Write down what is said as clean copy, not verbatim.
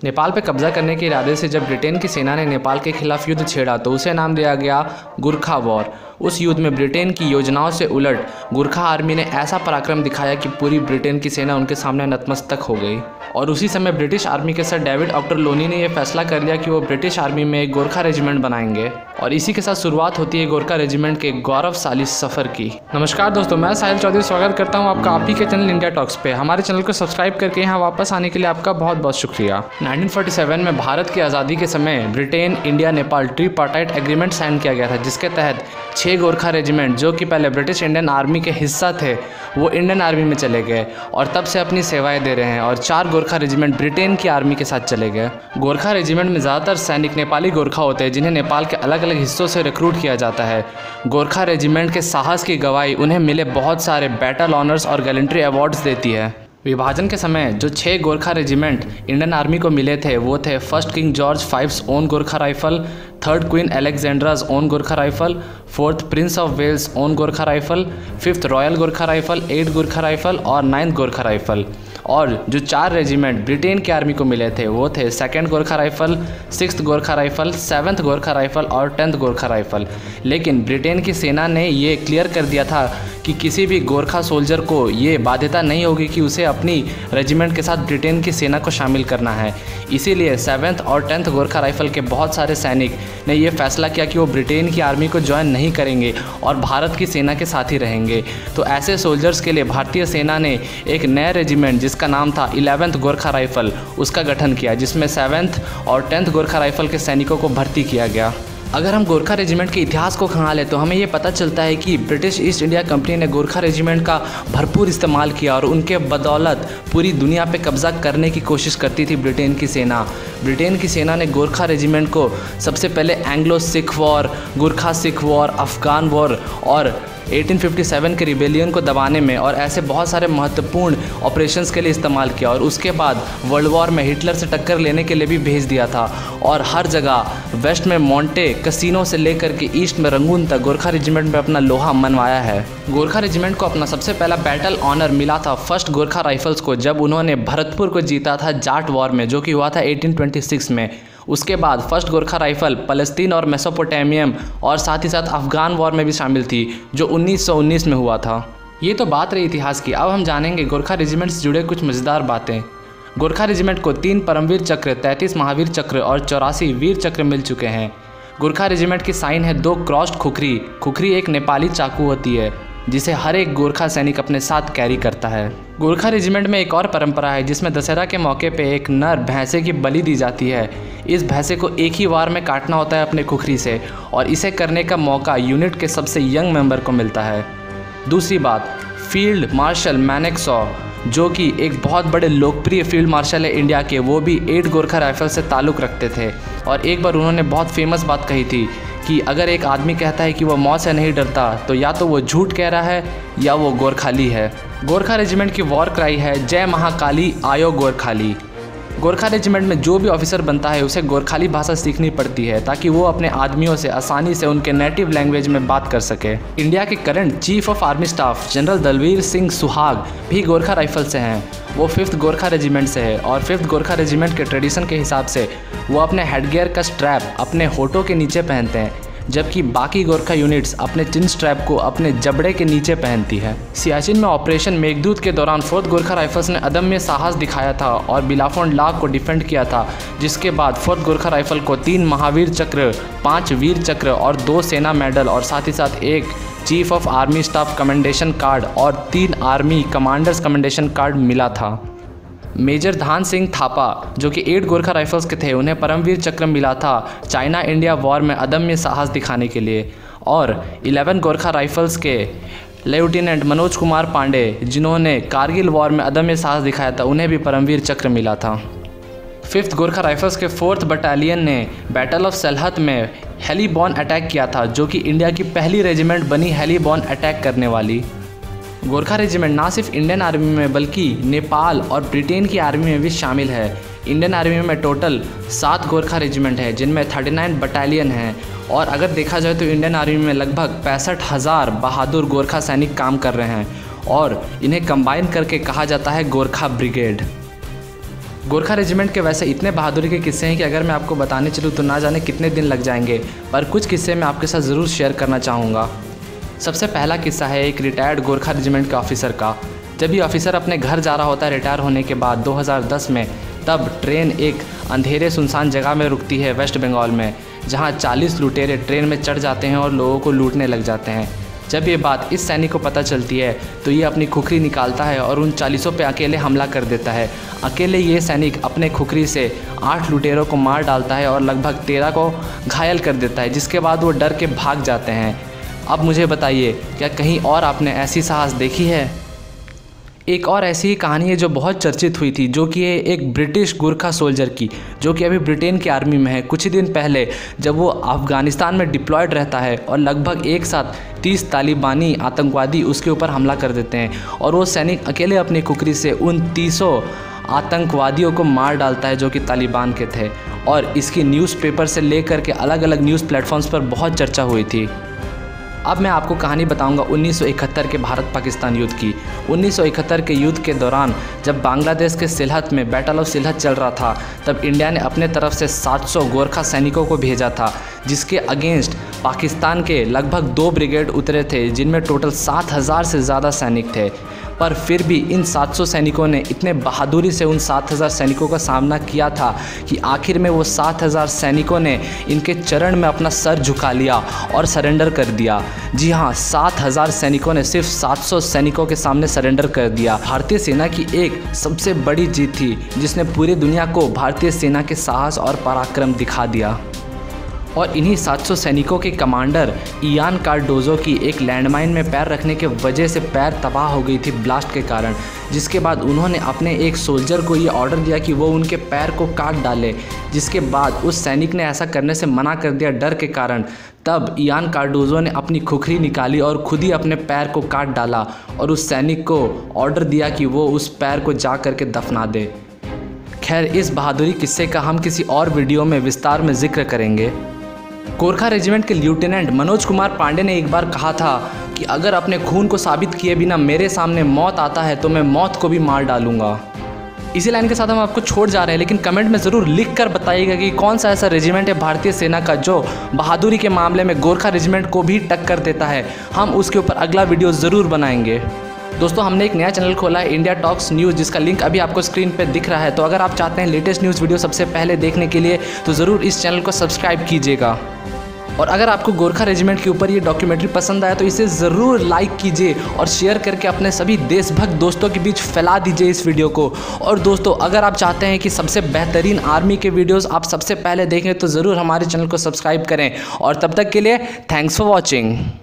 नेपाल पर कब्जा करने के इरादे से जब ब्रिटेन की सेना ने नेपाल के खिलाफ युद्ध छेड़ा तो उसे नाम दिया गया गोरखा वॉर। उस युद्ध में ब्रिटेन की योजनाओं से उलट गोरखा आर्मी ने ऐसा पराक्रम दिखाया कि पूरी ब्रिटेन की सेना उनके सामने नतमस्तक हो गई। और उसी समय ब्रिटिश आर्मी के सर डेविड ऑक्टरलोनी ने यह फैसला कर लिया कि वो ब्रिटिश आर्मी में एक गोरखा रेजिमेंट बनाएंगे। और इसी के साथ शुरुआत होती है गोरखा रेजिमेंट के गौरवशाली सफ़र की। नमस्कार दोस्तों, मैं साहिल चौधरी स्वागत करता हूं आपका आप ही के चैनल इंडिया टॉक्स पे। हमारे चैनल को सब्सक्राइब करके यहाँ वापस आने के लिए आपका बहुत बहुत शुक्रिया। 1947 में भारत की आज़ादी के समय Britain, India, Nepal tripartite agreement sign किया गया था, जिसके तहत 6 गोरखा रेजिमेंट जो कि पहले ब्रिटिश इंडियन आर्मी के हिस्सा थे वो इंडियन आर्मी में चले गए और तब से अपनी सेवाएं दे रहे हैं। और 4 गोरखा रेजिमेंट ब्रिटेन की आर्मी के साथ चले गए। गोरखा रेजिमेंट में ज़्यादातर सैनिक नेपाली गोरखा होते हैं, जिन्हें नेपाल के अलग अलग हिस्सों से रिक्रूट किया जाता है। गोरखा रेजिमेंट के साहस की गवाही उन्हें मिले बहुत सारे बैटल ऑनर्स और गैलेंट्री अवार्ड्स देती है। विभाजन के समय जो 6 गोरखा रेजिमेंट इंडियन आर्मी को मिले थे वो थे first King George 5 own Gorkha rifle, 3rd Queen Alexandra's own Gorkha rifle, 4th Prince of Wales own Gorkha rifle, 5th royal Gorkha rifle, 8th Gorkha rifle और 9th गोरखा राइफल। और जो 4 रेजिमेंट ब्रिटेन की आर्मी को मिले थे वो थे 2nd Gorkha rifle, 6th Gorkha rifle, 7th Gorkha rifle और 10th गोरखा राइफल। लेकिन ब्रिटेन की सेना ने ये क्लियर कर दिया था कि किसी भी गोरखा सोल्जर को ये बाध्यता नहीं होगी कि उसे अपनी रेजिमेंट के साथ ब्रिटेन की सेना को शामिल करना है। इसीलिए 7th और 10th गोरखा राइफल के बहुत सारे सैनिक ने यह फैसला किया कि वो ब्रिटेन की आर्मी को ज्वाइन नहीं करेंगे और भारत की सेना के साथ ही रहेंगे। तो ऐसे सोल्जर्स के लिए भारतीय सेना ने एक नया रेजिमेंट जिसका नाम था 11th गोरखा राइफल उसका गठन किया, जिसमें 7th और 10th गोरखा राइफल के सैनिकों को भर्ती किया गया। अगर हम गोरखा रेजिमेंट के इतिहास को खंगालें तो हमें ये पता चलता है कि ब्रिटिश ईस्ट इंडिया कंपनी ने गोरखा रेजिमेंट का भरपूर इस्तेमाल किया और उनके बदौलत पूरी दुनिया पे कब्जा करने की कोशिश करती थी ब्रिटेन की सेना। ब्रिटेन की सेना ने गोरखा रेजिमेंट को सबसे पहले Anglo Sikh war, Gorkha Sikh war, Afghan war और 1857 के रिबेलियन को दबाने में और ऐसे बहुत सारे महत्वपूर्ण ऑपरेशंस के लिए इस्तेमाल किया। और उसके बाद वर्ल्ड वॉर में हिटलर से टक्कर लेने के लिए भी भेज दिया था। और हर जगह वेस्ट में मोंटे कसिनो से लेकर के ईस्ट में रंगून तक गोरखा रेजिमेंट में अपना लोहा मनवाया है। गोरखा रेजिमेंट को अपना सबसे पहला बैटल ऑनर मिला था 1st गोरखा राइफल्स को, जब उन्होंने भरतपुर को जीता था जाट वॉर में, जो कि हुआ था 1826 में। उसके बाद 1st गोरखा राइफल फ़लस्तीन और मेसोपोटामियम और साथ ही साथ अफ़गान वॉर में भी शामिल थी, जो 1919 में हुआ था। ये तो बात रही इतिहास की। अब हम जानेंगे गोरखा रेजिमेंट से जुड़े कुछ मज़ेदार बातें। गोरखा रेजिमेंट को 3 परमवीर चक्र, 33 महावीर चक्र और 84 वीर चक्र मिल चुके हैं। गोरखा रेजिमेंट की साइन है 2 क्रॉस्ड खुखरी। खुखरी एक नेपाली चाकू होती है जिसे हर एक गोरखा सैनिक अपने साथ कैरी करता है। गोरखा रेजिमेंट में एक और परंपरा है जिसमें दशहरा के मौके पे एक नर भैंसे की बलि दी जाती है। इस भैंसे को एक ही वार में काटना होता है अपने खुखरी से और इसे करने का मौका यूनिट के सबसे यंग मेंबर को मिलता है। दूसरी बात, फील्ड मार्शल मानेकशॉ जो कि एक बहुत बड़े लोकप्रिय फील्ड मार्शल है इंडिया के, वो भी 8 गोरखा राइफल से ताल्लुक़ रखते थे। और एक बार उन्होंने बहुत फेमस बात कही थी कि अगर एक आदमी कहता है कि वो मौत से नहीं डरता तो या तो वो झूठ कह रहा है या वो गोरखाली है। गोरखा रेजिमेंट की वॉर क्राई है जय महाकाली आयो गोरखाली। गोरखा रेजिमेंट में जो भी ऑफिसर बनता है उसे गोरखाली भाषा सीखनी पड़ती है ताकि वो अपने आदमियों से आसानी से उनके नेटिव लैंग्वेज में बात कर सके। इंडिया के current chief of army staff general Dalbir Singh Suhag भी गोरखा राइफल से हैं। वो 5th गोरखा रेजिमेंट से है और 5th गोरखा रेजिमेंट के ट्रेडिशन के हिसाब से वो अपने हेडगियर का स्ट्रैप अपने होठों के नीचे पहनते हैं, जबकि बाकी गोरखा यूनिट्स अपने चिन स्ट्रैप को अपने जबड़े के नीचे पहनती है। सियाचिन में ऑपरेशन मेघदूत के दौरान 4th गोरखा राइफल्स ने अदम्य साहस दिखाया था और बिलाफोन लाग को डिफेंड किया था, जिसके बाद 4th गोरखा राइफल को 3 महावीर चक्र, 5 वीर चक्र और 2 सेना मेडल और साथ ही साथ एक chief of army staff commendation card और 3 आर्मी कमांडर्स कमेंडेशन कार्ड मिला था। मेजर धान सिंह थापा जो कि 8 गोरखा राइफल्स के थे, उन्हें परमवीर चक्र मिला था चाइना इंडिया वॉर में अदम्य साहस दिखाने के लिए। और 11 गोरखा राइफल्स के लेफ्टिनेंट मनोज कुमार पांडे जिन्होंने कारगिल वॉर में अदम्य साहस दिखाया था, उन्हें भी परमवीर चक्र मिला था। 5th गोरखा राइफल्स के 4th बटालियन ने बैटल ऑफ सलहट में हेलीबॉर्न अटैक किया था, जो कि इंडिया की पहली रेजिमेंट बनी हेलीबॉर्न अटैक करने वाली। गोरखा रेजिमेंट ना सिर्फ इंडियन आर्मी में बल्कि नेपाल और ब्रिटेन की आर्मी में भी शामिल है। इंडियन आर्मी में टोटल 7 गोरखा रेजिमेंट है जिनमें 39 बटालियन हैं और अगर देखा जाए तो इंडियन आर्मी में लगभग 65,000 बहादुर गोरखा सैनिक काम कर रहे हैं और इन्हें कंबाइन करके कहा जाता है गोरखा ब्रिगेड। गोरखा रेजिमेंट के वैसे इतने बहादुरी के किस्से हैं कि अगर मैं आपको बताने चलूँ तो ना जाने कितने दिन लग जाएंगे, पर कुछ किस्से मैं आपके साथ ज़रूर शेयर करना चाहूँगा। सबसे पहला किस्सा है एक रिटायर्ड गोरखा रेजिमेंट के ऑफिसर का। जब ये ऑफिसर अपने घर जा रहा होता है रिटायर होने के बाद 2010 में, तब ट्रेन एक अंधेरे सुनसान जगह में रुकती है वेस्ट बंगाल में, जहाँ 40 लुटेरे ट्रेन में चढ़ जाते हैं और लोगों को लूटने लग जाते हैं। जब ये बात इस सैनिक को पता चलती है तो ये अपनी खुखरी निकालता है और उन 40 पे अकेले हमला कर देता है। अकेले ये सैनिक अपने खुखरी से 8 लुटेरों को मार डालता है और लगभग 13 को घायल कर देता है, जिसके बाद वो डर के भाग जाते हैं। अब मुझे बताइए, क्या कहीं और आपने ऐसी साहस देखी है? एक और ऐसी ही कहानी है जो बहुत चर्चित हुई थी, जो कि है एक ब्रिटिश गोरखा सोल्जर की, जो कि अभी ब्रिटेन की आर्मी में है। कुछ ही दिन पहले जब वो अफ़गानिस्तान में डिप्लॉयड रहता है और लगभग एक साथ 30 तालिबानी आतंकवादी उसके ऊपर हमला कर देते हैं और वो सैनिक अकेले अपनी कुकरी से उन 30 आतंकवादियों को मार डालता है जो कि तालिबान के थे। और इसकी न्यूज़पेपर से लेकर के अलग अलग न्यूज़ प्लेटफॉर्म्स पर बहुत चर्चा हुई थी। अब मैं आपको कहानी बताऊंगा 1971 के भारत पाकिस्तान युद्ध की। 1971 के युद्ध के दौरान जब बांग्लादेश के सिलहट में बैटल ऑफ सिलहट चल रहा था, तब इंडिया ने अपने तरफ से 700 गोरखा सैनिकों को भेजा था, जिसके अगेंस्ट पाकिस्तान के लगभग 2 ब्रिगेड उतरे थे, जिनमें टोटल 7000 से ज़्यादा सैनिक थे। पर फिर भी इन 700 सैनिकों ने इतने बहादुरी से उन 7000 सैनिकों का सामना किया था कि आखिर में वो 7000 सैनिकों ने इनके चरण में अपना सर झुका लिया और सरेंडर कर दिया। जी हाँ, 7000 सैनिकों ने सिर्फ 700 सैनिकों के सामने सरेंडर कर दिया। भारतीय सेना की एक सबसे बड़ी जीत थी, जिसने पूरी दुनिया को भारतीय सेना के साहस और पराक्रम दिखा दिया। और इन्हीं 700 सैनिकों के कमांडर इयान कार्डोजो की एक लैंडमाइन में पैर रखने के वजह से पैर तबाह हो गई थी ब्लास्ट के कारण, जिसके बाद उन्होंने अपने एक सोल्जर को ये ऑर्डर दिया कि वो उनके पैर को काट डाले, जिसके बाद उस सैनिक ने ऐसा करने से मना कर दिया डर के कारण। तब इयान कार्डोजो ने अपनी खुखरी निकाली और खुद ही अपने पैर को काट डाला और उस सैनिक को ऑर्डर दिया कि वो उस पैर को जा करके दफना दे। खैर, इस बहादुरी किस्से का हम किसी और वीडियो में विस्तार में जिक्र करेंगे। गोरखा रेजिमेंट के लेफ्टिनेंट मनोज कुमार पांडे ने एक बार कहा था कि अगर अपने खून को साबित किए बिना मेरे सामने मौत आता है तो मैं मौत को भी मार डालूंगा। इसी लाइन के साथ हम आपको छोड़ जा रहे हैं, लेकिन कमेंट में ज़रूर लिख कर बताइएगा कि कौन सा ऐसा रेजिमेंट है भारतीय सेना का जो बहादुरी के मामले में गोरखा रेजिमेंट को भी टक्कर देता है। हम उसके ऊपर अगला वीडियो ज़रूर बनाएंगे। दोस्तों, हमने एक नया चैनल खोला है, इंडिया टॉक्स न्यूज़, जिसका लिंक अभी आपको स्क्रीन पे दिख रहा है। तो अगर आप चाहते हैं लेटेस्ट न्यूज़ वीडियो सबसे पहले देखने के लिए तो ज़रूर इस चैनल को सब्सक्राइब कीजिएगा। और अगर आपको गोरखा रेजिमेंट के ऊपर ये डॉक्यूमेंट्री पसंद आया तो इसे ज़रूर लाइक कीजिए और शेयर करके अपने सभी देशभक्त दोस्तों के बीच फैला दीजिए इस वीडियो को। और दोस्तों, अगर आप चाहते हैं कि सबसे बेहतरीन आर्मी के वीडियोस आप सबसे पहले देखें तो ज़रूर हमारे चैनल को सब्सक्राइब करें। और तब तक के लिए थैंक्स फॉर वॉचिंग।